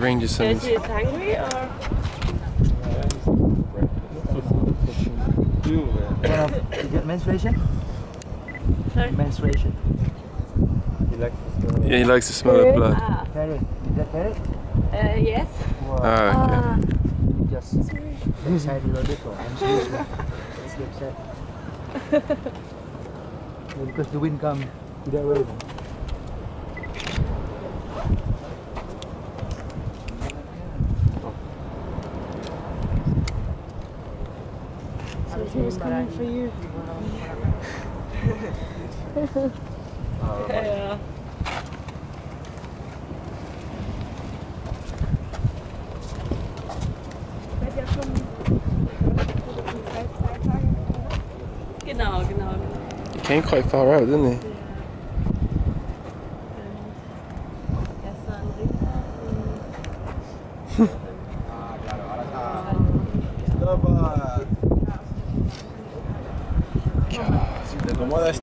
ranger son. Is he hungry or? You get menstruation? Sorry? Menstruation. Yeah, he likes the smell of blood. Parrot. Is that parrot? Yes. Wow. Ah, okay. Just excited a little bit. I'm serious. Let's get upset. Yeah, because the wind comes to that way. So he was coming for you. Yeah. Genau. He came quite far out, didn't he? Stop.